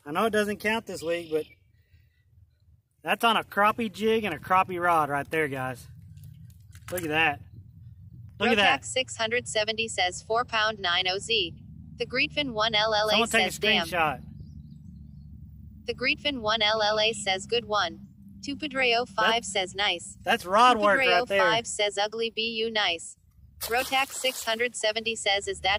I know it doesn't count this week, but that's on a crappie jig and a crappie rod right there, guys. Look at that. Look at that. Rotax 670 says 4 pound 9OZ. The Greetfin 1 LLA Someone take a says damn. screenshot. The Greetfin 1 LLA says good one. Tupadreo 5 says nice. That's rod work right Tupadreo there. 5 says ugly BU nice. Rotax 670 says is that